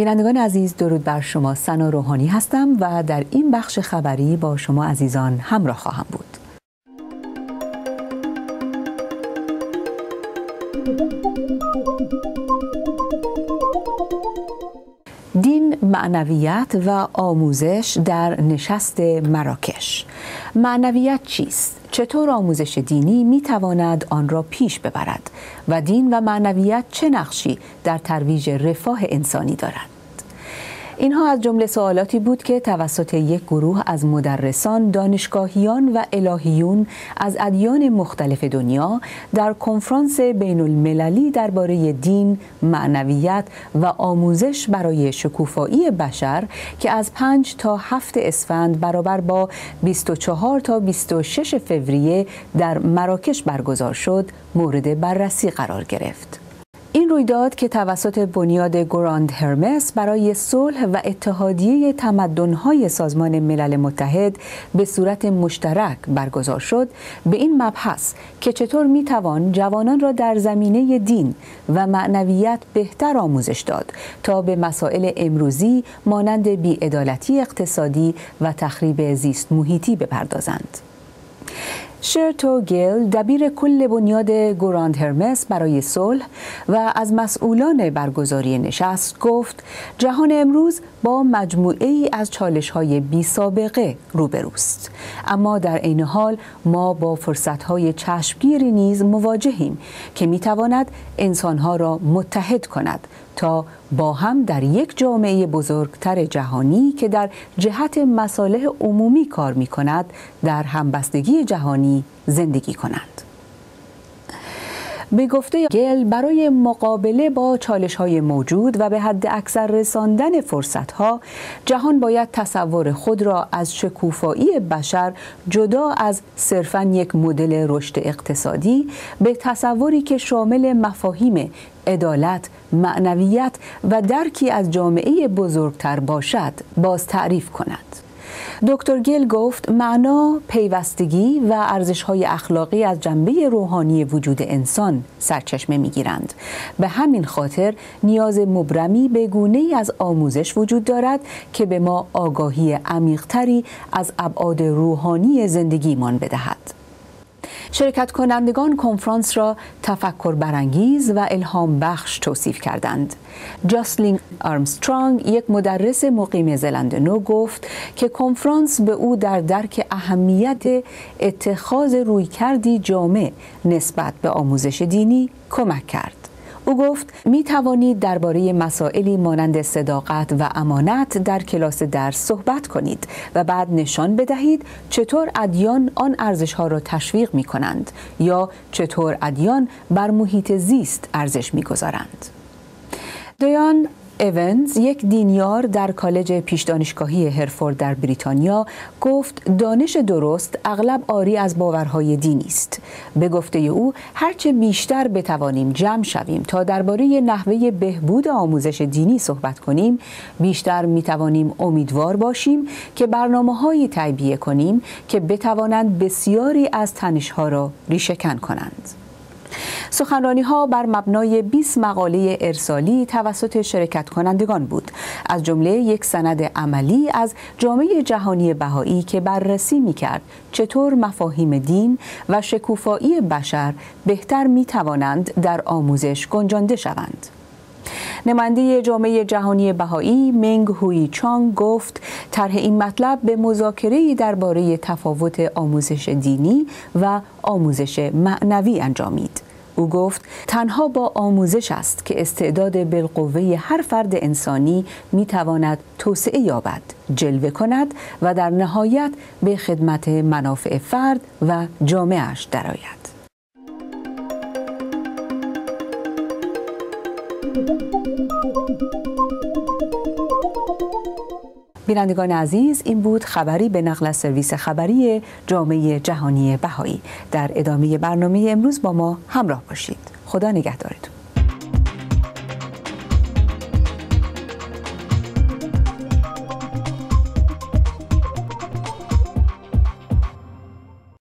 بینندگان عزیز، درود بر شما. سنا روحانی هستم و در این بخش خبری با شما عزیزان همراه خواهم بود. دین، معنویت و آموزش در نشست مراکش. معنویت چیست؟ چطور آموزش دینی میتواند آن را پیش ببرد؟ و دین و معنویت چه نقشی در ترویج رفاه انسانی دارند؟ اینها از جمله سوالاتی بود که توسط یک گروه از مدرسان، دانشگاهیان و الهیون از ادیان مختلف دنیا در کنفرانس بین المللی درباره دین، معنویت و آموزش برای شکوفایی بشر که از 5 تا 7 اسفند برابر با 24 تا 26 فوریه در مراکش برگزار شد، مورد بررسی قرار گرفت. این رویداد که توسط بنیاد گراند هرمس برای صلح و اتحادیه تمدن‌های سازمان ملل متحد به صورت مشترک برگزار شد، به این مبحث که چطور میتوان جوانان را در زمینه دین و معنویت بهتر آموزش داد تا به مسائل امروزی مانند بی‌عدالتی اقتصادی و تخریب زیست محیطی بپردازند. شرتو گیل، دبیر کل بنیاد گراند هرمس برای صلح و از مسئولان برگزاری نشست، گفت جهان امروز با مجموعه ای از چالش‌های بی سابقه روبروست، اما در عین حال ما با فرصت‌های چشمگیری نیز مواجهیم که می‌تواند انسان‌ها را متحد کند تا با هم در یک جامعه بزرگتر جهانی که در جهت مصالح عمومی کار می‌کند در همبستگی جهانی زندگی کنند. به گفته گل، برای مقابله با چالش‌های موجود و به حد اکثر رساندن فرصت‌ها، جهان باید تصور خود را از شکوفایی بشر جدا از صرفاً یک مدل رشد اقتصادی به تصوری که شامل مفاهیم عدالت، معنویت و درکی از جامعه بزرگتر باشد، باز تعریف کند. دکتر گیل گفت معنا، پیوستگی و ارزش‌های اخلاقی از جنبه روحانی وجود انسان سرچشمه می‌گیرند. به همین خاطر نیاز مبرمی به گونه‌ای از آموزش وجود دارد که به ما آگاهی عمیق‌تری از ابعاد روحانی زندگیمان بدهد. شرکت کنندگان کنفرانس را تفکر برانگیز و الهام بخش توصیف کردند. جاسلین آرمسترانگ، یک مدرس مقیم زلند نو، گفت که کنفرانس به او در درک اهمیت اتخاذ رویکردی جامع نسبت به آموزش دینی کمک کرد. او گفت می توانید درباره مسائلی مانند صداقت و امانت در کلاس درس صحبت کنید و بعد نشان بدهید چطور ادیان آن ارزش‌ها را تشویق می کنند یا چطور ادیان بر محیط زیست ارزش می گذارند. دیان ایونز، یک دینیار در کالج پیش دانشگاهی هرفورد در بریتانیا، گفت دانش درست اغلب عاری از باورهای دینی است. به گفته او، هرچه بیشتر بتوانیم جمع شویم تا درباره نحوه بهبود آموزش دینی صحبت کنیم، بیشتر میتوانیم امیدوار باشیم که برنامه‌هایی تعبیه کنیم که بتوانند بسیاری از تنش‌ها را ریشه‌کن کنند. سخنرانی‌ها بر مبنای 20 مقاله ارسالی توسط شرکت کنندگان بود، از جمله یک سند عملی از جامعه جهانی بهایی که بررسی می‌کرد چطور مفاهیم دین و شکوفایی بشر بهتر می‌توانند در آموزش گنجانده شوند. نماینده جامعه جهانی بهایی منگ هوی چانگ گفت طرح این مطلب به مذاکره‌ای درباره تفاوت آموزش دینی و آموزش معنوی انجامید. او گفت تنها با آموزش است که استعداد بالقوه هر فرد انسانی میتواند توسعه یابد، جلوه کند و در نهایت به خدمت منافع فرد و جامعه‌اش درآید. بینندگان عزیز، این بود خبری به نقل از سرویس خبری جامعه جهانی بهایی. در ادامه برنامه امروز با ما همراه باشید. خدا نگهدارتون.